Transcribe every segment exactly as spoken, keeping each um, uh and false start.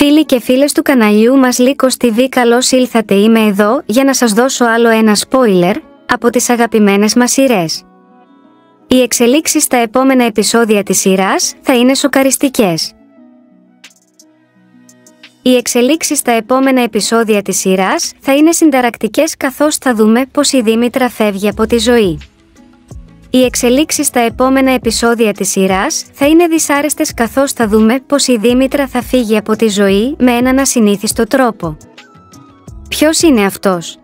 Φίλοι και φίλες του καναλιού μας Λίκος τι βι, καλώς ήλθατε. Είμαι εδώ για να σας δώσω άλλο ένα spoiler από τις αγαπημένες μας σειρές. Οι εξελίξεις στα επόμενα επεισόδια της σειράς θα είναι σοκαριστικές. Οι εξελίξεις στα επόμενα επεισόδια της σειράς θα είναι συνταρακτικές, καθώς θα δούμε πως η Δήμητρα φεύγει από τη ζωή. Οι εξελίξεις στα επόμενα επεισόδια της σειράς θα είναι δυσάρεστες, καθώς θα δούμε πως η Δήμητρα θα φύγει από τη ζωή με έναν ασυνήθιστο τρόπο. Ποιος είναι αυτός?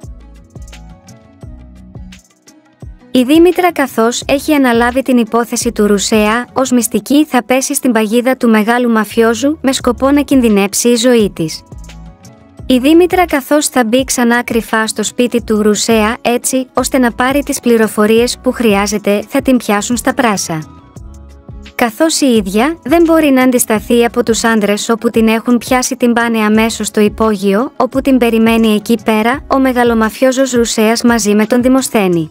Η Δήμητρα, καθώς έχει αναλάβει την υπόθεση του Ρουσέα ως μυστική, θα πέσει στην παγίδα του μεγάλου μαφιόζου με σκοπό να κινδυνεύσει η ζωή της. Η Δήμητρα, καθώς θα μπει ξανά κρυφά στο σπίτι του Ρουσέα, έτσι ώστε να πάρει τις πληροφορίες που χρειάζεται, θα την πιάσουν στα πράσα. Καθώς η ίδια δεν μπορεί να αντισταθεί από τους άντρες όπου την έχουν πιάσει, την πάνε αμέσως στο υπόγειο, όπου την περιμένει εκεί πέρα ο μεγαλομαφιόζος Ρουσέας μαζί με τον Δημοσθένη.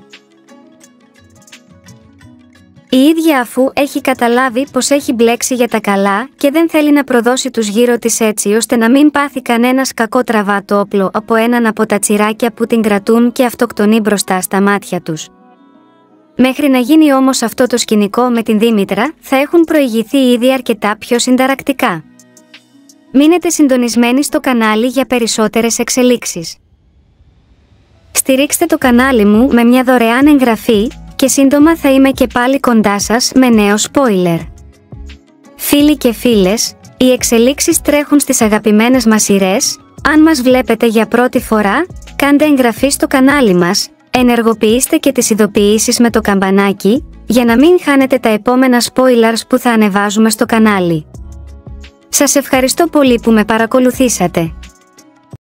Η ίδια, αφού έχει καταλάβει πως έχει μπλέξει για τα καλά και δεν θέλει να προδώσει τους γύρω της, έτσι ώστε να μην πάθει κανένας κακό, τραβά το όπλο από έναν από τα τσιράκια που την κρατούν και αυτοκτονεί μπροστά στα μάτια τους. Μέχρι να γίνει όμως αυτό το σκηνικό με την Δήμητρα, θα έχουν προηγηθεί ήδη αρκετά πιο συνταρακτικά. Μείνετε συντονισμένοι στο κανάλι για περισσότερες εξελίξεις. Στηρίξτε το κανάλι μου με μια δωρεάν εγγραφή και σύντομα θα είμαι και πάλι κοντά σας με νέο spoiler. Φίλοι και φίλες, οι εξελίξεις τρέχουν στις αγαπημένες μας σειρές. Αν μας βλέπετε για πρώτη φορά, κάντε εγγραφή στο κανάλι μας, ενεργοποιήστε και τις ειδοποιήσεις με το καμπανάκι, για να μην χάνετε τα επόμενα spoilers που θα ανεβάζουμε στο κανάλι. Σας ευχαριστώ πολύ που με παρακολουθήσατε.